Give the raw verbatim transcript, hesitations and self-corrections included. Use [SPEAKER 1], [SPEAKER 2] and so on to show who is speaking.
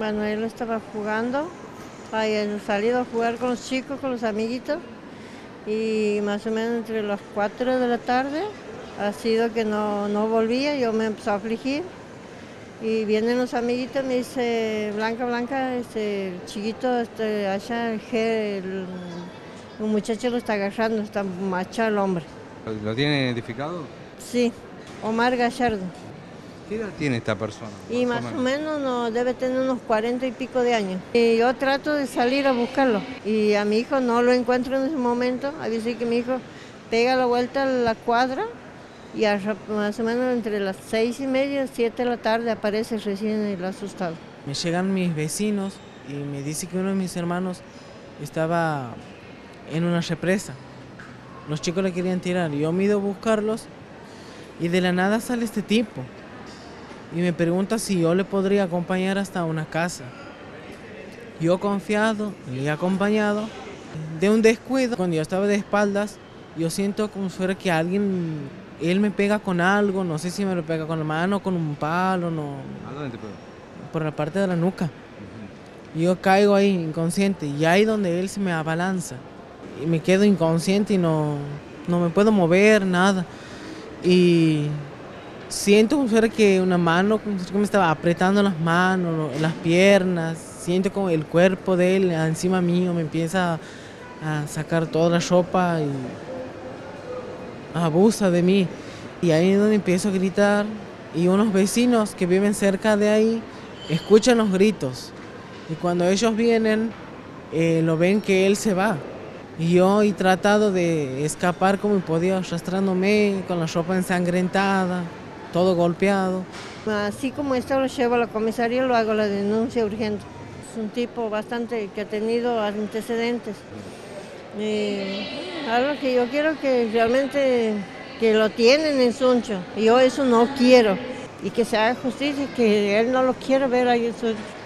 [SPEAKER 1] Bueno, él estaba jugando, había salido a jugar con los chicos, con los amiguitos, y más o menos entre las cuatro de la tarde ha sido que no, no volvía, yo me empecé a afligir, y vienen los amiguitos y me dice, Blanca, Blanca, este, el chiquito, este, allá, el, el, un muchacho lo está agarrando, está macho el hombre.
[SPEAKER 2] ¿Lo tiene identificado?
[SPEAKER 1] Sí, Omar Gallardo.
[SPEAKER 2] ¿Qué edad tiene esta persona?
[SPEAKER 1] Y más o menos no, debe tener unos cuarenta y pico de años. Y yo trato de salir a buscarlo. Y a mi hijo no lo encuentro en ese momento. A veces que mi hijo pega la vuelta a la cuadra y a, más o menos entre las seis y media, siete de la tarde aparece recién el asustado.
[SPEAKER 3] Me llegan mis vecinos y me dice que uno de mis hermanos estaba en una represa. Los chicos le querían tirar. Yo me he ido a buscarlos y de la nada sale este tipo. Y me pregunta si yo le podría acompañar hasta una casa. Yo confiado, le he acompañado. De un descuido, cuando yo estaba de espaldas, yo siento como si fuera que alguien, él me pega con algo, no sé si me lo pega con la mano, con un palo, no.
[SPEAKER 2] ¿A dónde te pegó?
[SPEAKER 3] Por la parte de la nuca. Y yo caigo ahí inconsciente y ahí donde él se me abalanza. Y me quedo inconsciente y no, no me puedo mover, nada. Y siento como si fuera que una mano, como si me estaba apretando las manos, las piernas. Siento como el cuerpo de él encima mío me empieza a sacar toda la ropa y abusa de mí. Y ahí es donde empiezo a gritar y unos vecinos que viven cerca de ahí escuchan los gritos. Y cuando ellos vienen, eh, lo ven que él se va. Y yo he tratado de escapar como podía, arrastrándome con la ropa ensangrentada, todo golpeado.
[SPEAKER 1] Así como esto lo llevo a la comisaría, lo hago la denuncia urgente. Es un tipo bastante que ha tenido antecedentes. Eh, algo que yo quiero que realmente que lo tienen en Suncho. Yo eso no quiero. Y que se haga justicia, que él no lo quiere ver ahí en Suncho.